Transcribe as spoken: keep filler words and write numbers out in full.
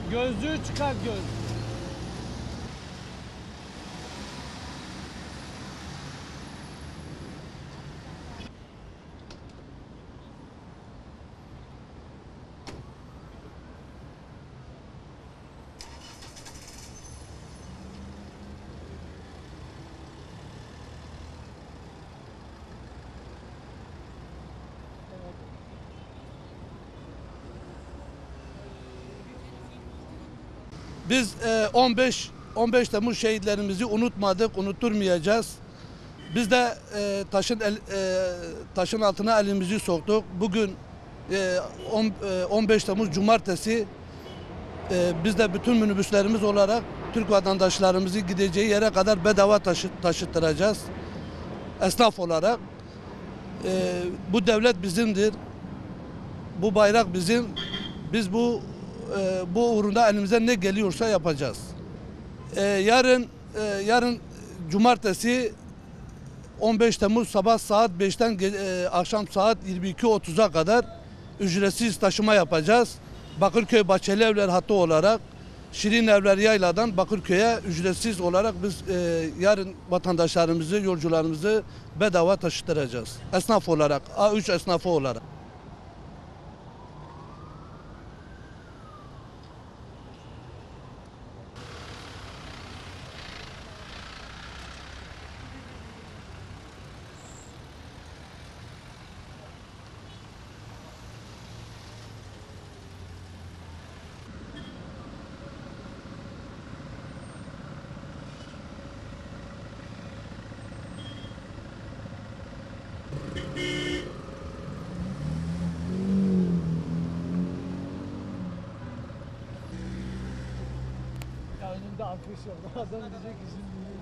Gözlüğü çıkar göz. Biz e, on beş on beş Temmuz şehitlerimizi unutmadık, unutturmayacağız. Biz de e, taşın el, e, taşın altına elimizi soktuk. Bugün e, on, e, on beş Temmuz Cumartesi e, biz de bütün minibüslerimiz olarak Türk vatandaşlarımızı gideceği yere kadar bedava taşı, taşıttıracağız. Esnaf olarak. E, bu devlet bizimdir. Bu bayrak bizim. Biz bu e, bu uğrunda elimizden ne geliyorsa yapacağız. E, yarın e, yarın Cumartesi on beş Temmuz sabah saat beşten e, akşam saat yirmi iki otuz'a kadar ücretsiz taşıma yapacağız. Bakırköy Bahçeli Evler hattı olarak Şirin Evler Yayla'dan Bakırköy'e ücretsiz olarak biz e, yarın vatandaşlarımızı, yolcularımızı bedava taşıtıracağız. Esnaf olarak, A üç esnafı olarak. Ya önümde alkış yok. Adam diyecek ki şimdi